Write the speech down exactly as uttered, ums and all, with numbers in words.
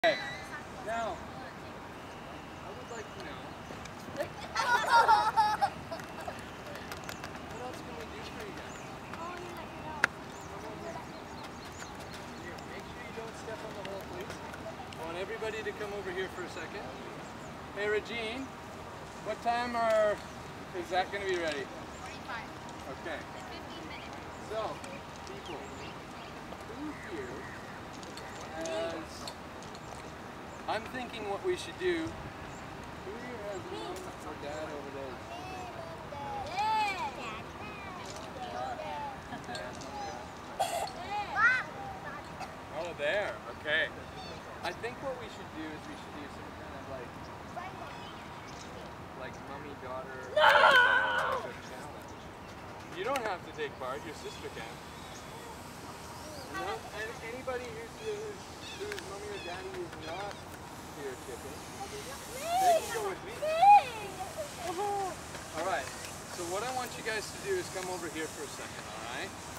Okay. Now, I would like to know, what else can we do for you guys? Here, make sure you don't step on the hole, please. I want everybody to come over here for a second. Hey, Regine, what time are, is that going to be ready? forty-five. Okay. fifteen minutes. So, people, who here has, I'm thinking what we should do, who here has mom or dad over there? Oh, there, okay. I think what we should do is we should do some kind of like, like mummy-daughter challenge. You don't have to take part, your sister can. No, and anybody who's, who's, whose mommy or daddy is not here tipping, they can go with me. Alright, so what I want you guys to do is come over here for a second, alright?